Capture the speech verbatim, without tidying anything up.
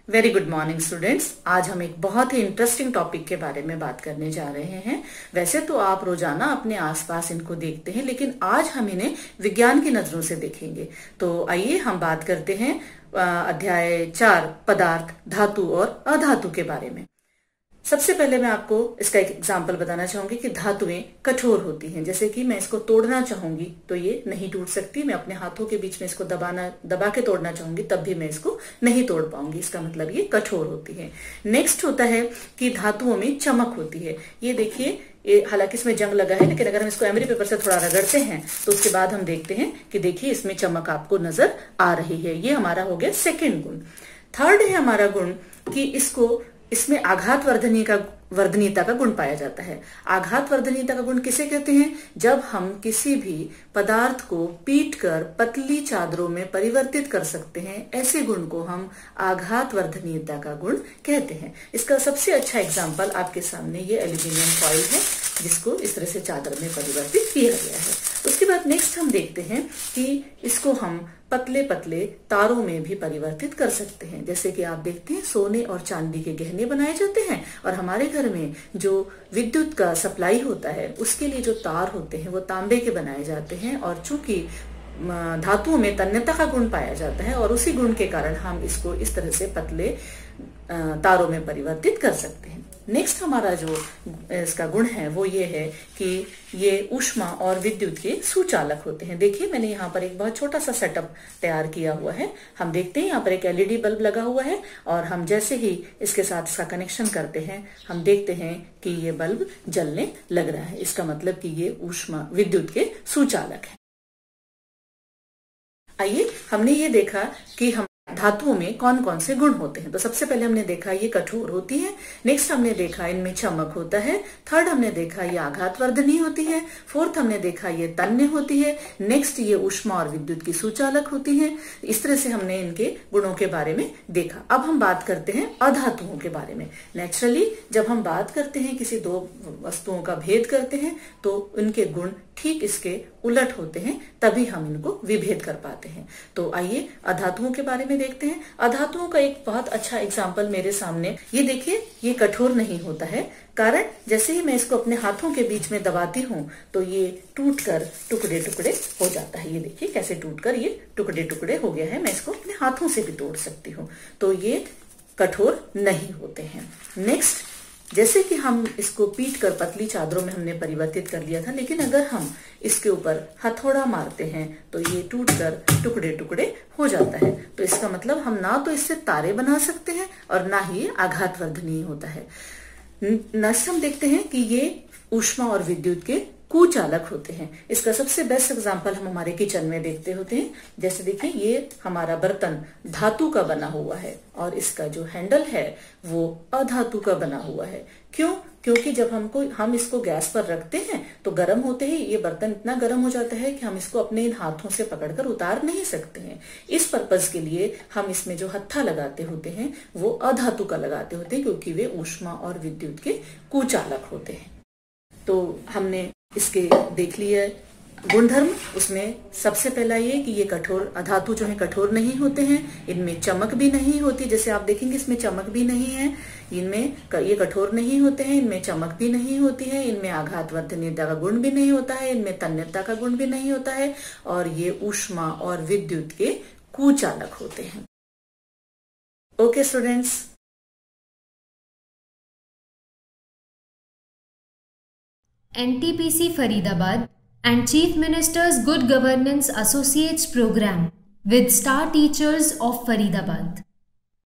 Very good morning students. आज हम एक बहुत ही इंटरेस्टिंग टॉपिक के बारे में बात करने जा रहे हैं। वैसे तो आप रोजाना अपने आसपास इनको देखते हैं, लेकिन आज हम इन्हें विज्ञान की नजरों से देखेंगे। तो आइए हम बात करते हैं अध्याय चार पदार्थ, धातु और अधातु के बारे में। सबसे पहले मैं आपको इसका एक एग्जाम्पल बताना चाहूंगी कि धातुएं कठोर होती हैं। जैसे कि मैं इसको तोड़ना चाहूंगी तो ये नहीं टूट सकती। मैं अपने हाथों के बीच में इसको दबाना दबा के तोड़ना चाहूंगी तब भी मैं इसको नहीं तोड़ पाऊंगी। इसका मतलब ये कठोर होती है। नेक्स्ट होता है कि धातुओं में चमक होती है। ये देखिए, ये हालांकि इसमें जंग लगा है, लेकिन अगर हम इसको एमरी पेपर से थोड़ा रगड़ते हैं तो उसके बाद हम देखते हैं कि देखिए इसमें चमक आपको नजर आ रही है। ये हमारा हो गया सेकेंड गुण। थर्ड है हमारा गुण कि इसको इसमें आघात वर्धनीय का वर्धनीयता का गुण पाया जाता है। आघात वर्धनीयता का गुण किसे कहते हैं? जब हम किसी भी पदार्थ को पीटकर पतली चादरों में परिवर्तित कर सकते हैं, ऐसे गुण को हम आघात वर्धनीयता का गुण कहते हैं। इसका सबसे अच्छा एग्जाम्पल आपके सामने ये एल्यूमिनियम फॉइल है, जिसको इस तरह से चादर में परिवर्तित किया गया है। उसके बाद नेक्स्ट हम देखते हैं कि इसको हम पतले पतले तारों में भी परिवर्तित कर सकते हैं। जैसे कि आप देखते हैं सोने और चांदी के गहने बनाए जाते हैं, और हमारे घर में जो विद्युत का सप्लाई होता है उसके लिए जो तार होते हैं वो तांबे के बनाए जाते हैं। और चूंकि धातुओं में तन्यता का गुण पाया जाता है और उसी गुण के कारण हम इसको इस तरह से पतले तारों में परिवर्तित कर सकते हैं। नेक्स्ट हमारा जो इसका गुण है वो ये है कि ये ऊष्मा और विद्युत के सुचालक होते हैं। देखिए, मैंने यहाँ पर एक बहुत छोटा सा सेटअप तैयार किया हुआ है। हम देखते हैं यहाँ पर एक एलईडी बल्ब लगा हुआ है, और हम जैसे ही इसके साथ इसका कनेक्शन करते हैं हम देखते हैं कि ये बल्ब जलने लग रहा है। इसका मतलब कि ये ऊष्मा विद्युत के सुचालक है। आइए, हमने ये देखा कि हम धातुओं में कौन कौन से गुण होते हैं। तो सबसे पहले हमने देखा ये कठोर होती है। नेक्स्ट हमने देखा इनमें चमक होता है। थर्ड हमने देखा ये आघात वर्धनीय होती है। फोर्थ हमने देखा ये तन्य होती है। नेक्स्ट ये ऊष्मा और विद्युत की सुचालक होती है। इस तरह से हमने इनके गुणों के बारे में देखा। अब हम बात करते हैं अधातुओं के बारे में। नेचुरली जब हम बात करते हैं, किसी दो वस्तुओं का भेद करते हैं, तो इनके गुण ठीक इसके उलट होते हैं, तभी हम इनको विभेद कर पाते हैं। तो आइए अधातुओं के बारे में देखते हैं। अधातुओं का एक बहुत अच्छा एग्जाम्पल मेरे सामने, ये देखिए, ये कठोर नहीं होता है। कारण जैसे ही मैं इसको अपने हाथों के बीच में दबाती हूँ तो ये टूटकर टुकड़े टुकड़े हो जाता है। ये देखिए कैसे टूटकर ये टुकड़े टुकड़े हो गया है। मैं इसको अपने हाथों से भी तोड़ सकती हूँ। तो ये कठोर नहीं होते हैं। नेक्स्ट, जैसे कि हम इसको पीट कर पतली चादरों में हमने परिवर्तित कर लिया था, लेकिन अगर हम इसके ऊपर हथौड़ा मारते हैं तो ये टूटकर टुकड़े टुकड़े हो जाता है। तो इसका मतलब हम ना तो इससे तारे बना सकते हैं और ना ही ये आघात वर्धनीय होता है। नेक्स्ट हम देखते हैं कि ये ऊष्मा और विद्युत के कुचालक होते हैं। इसका सबसे बेस्ट एग्जांपल हम हमारे किचन में देखते होते हैं। जैसे देखिए, ये हमारा बर्तन धातु का बना हुआ है और इसका जो हैंडल है वो अधातु का बना हुआ है। क्यों? क्योंकि जब हमको हम इसको गैस पर रखते हैं तो गर्म होते ही ये बर्तन इतना गर्म हो जाता है कि हम इसको अपने इन हाथों से पकड़कर उतार नहीं सकते हैं। इस पर्पज के लिए हम इसमें जो हत्था लगाते होते हैं वो अधातु का लगाते होते हैं, क्योंकि वे ऊष्मा और विद्युत के कुचालक होते हैं। तो हमने इसके देख लिए गुणधर्म। उसमें सबसे पहला ये कि ये कठोर अधातु जो है कठोर नहीं होते हैं। इनमें चमक भी नहीं होती। जैसे आप देखेंगे इसमें चमक भी नहीं है। इनमें ये कठोर नहीं होते हैं। इनमें चमक भी नहीं होती है। इनमें आघात वर्धनीयता का गुण भी नहीं होता है। इनमें तन्यता का गुण भी नहीं होता है। और ये ऊष्मा और विद्युत के कुचालक होते हैं। Okay students, N T P C Faridabad and Chief Minister's Good Governance Associates Program with Star Teachers of Faridabad.